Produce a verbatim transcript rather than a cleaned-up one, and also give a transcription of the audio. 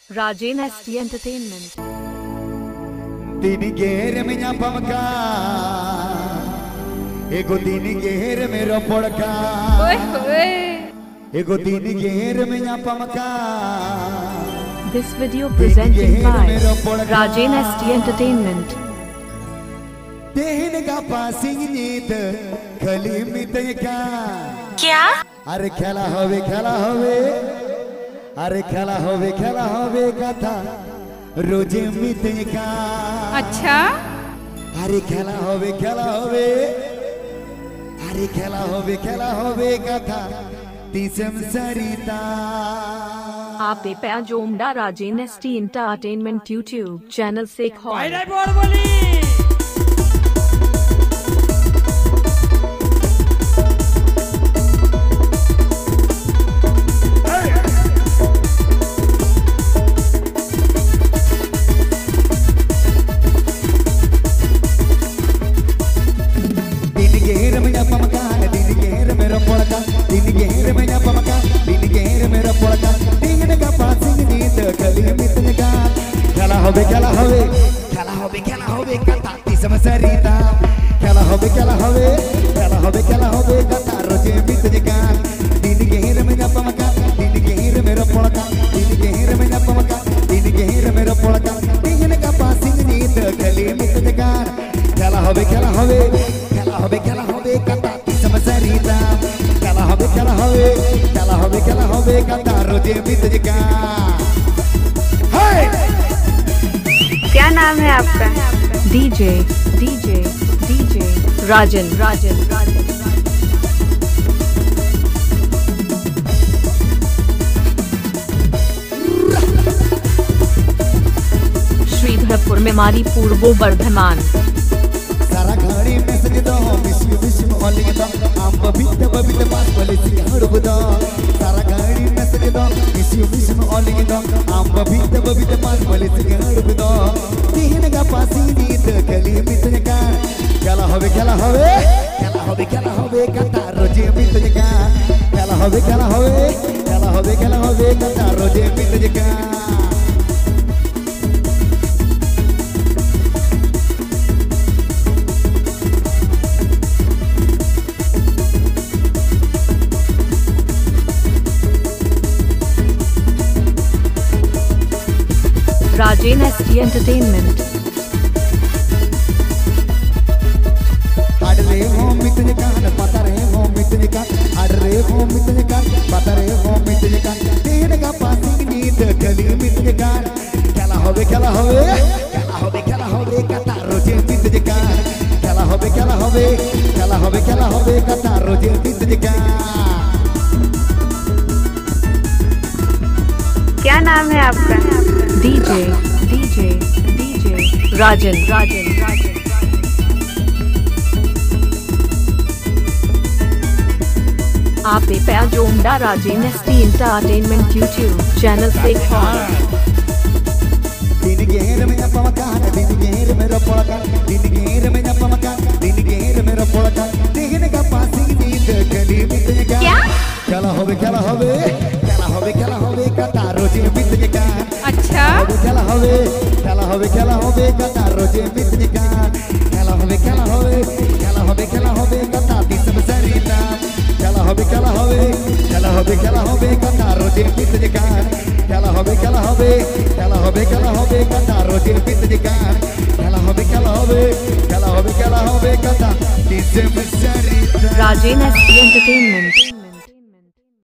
Rajen S T Entertainment. Dini gere me nyapamka, ego dini gere me ropolka. Oi oi. Ego dini gere me nyapamka. This video presented by Rajen S T Entertainment. Dehne ka pasingit khali mitya. क्या? अरे खेला होवे खेला होवे अरे खेला होवे खेला होवे कथा रोजे मिते का। अच्छा? अरे खेला होवे खेला होवे अरे खेला होवे खेला होवे कथा तीसम सरिता। आप पे जोमडा Rajen S T entertainment YouTube channel से खो होवे खेला होवे खेला होवे खेला होवे कथा तीसम सरिता। खेला होवे खेला होवे खेला होवे खेला होवे कथा रोजे बीत जगान। दिन गहर में जपमका दिन गहर में रपड़का दिन गहर में जपमका दिन गहर में रपड़का दिन का पासिंग नीत गली बीत जगान। खेला होवे खेला होवे खेला होवे खेला होवे कथा तीसम सरिता। खेला होवे खेला होवे खेला होवे खेला होवे कथा रोजे बीत जगान। क्या नाम है आपका? DJ DJ DJ Rajan Rajan Rajan Sridharpur में मारी पूर्वो वर्धमान। सारा घड़ी मैसेज दो miss you miss you all दो आम बबित बबित पास बोले सिंगार बुदो। सारा घड़ी मैसेज दो miss you miss you all दो आम बबित बबित पास बोले सिंगार बुदो। तीन का पासी नीत गली मित जगान। खेला होवे खेला होवे खेला होवे खेला होवे कथा रोजे मित जगान। खेला होवे खेला होवे खेला होवे खेला होवे कथा रोजे मित जगान। Rajen S T entertainment. अडरे हो मितने कान पता रहे हो मितने कान अडरे हो मितने कान पता रहे हो मितने कान तेरे का पासिंग नीत गली मितने कान। खेला होवे खेला होवे खेला होवे खेला होवे कथा रोजे मित जगान। खेला होवे खेला होवे खेला होवे खेला होवे कथा रोजे मित जगान। क्या नाम है आपका? DJ DJ DJ Rajan Rajan Rajan आप पे जोमडा Rajen S T entertainment YouTube channel से दिन गहर में जपमका दिन गहर में रपड़का दिन गहर में जपमका दिन गहर में रपड़का दिन का पासिंग नीत गली बीत जगान। क्या? खेला होवे खेला होवे खेला होवे खेला होवे कथा रोजे बीत जगान। अच्छा? खेला होवे खेला होवे खेला होवे कथा रोजे बीत जगान। खेला होवे खेला होवे खेला होवे खेला होवे कथा तीसम सरिता। खेला होवे खेला होवे खेला होवे खेला होवे कथा रोजे बीत जगान। खेला होवे खेला होवे खेला होवे खेला होवे कथा रोजे बीत जगान। खेला होवे खेला होवे खेला होवे खेला होवे कथा तीसम सरिता। Rajen S T entertainment.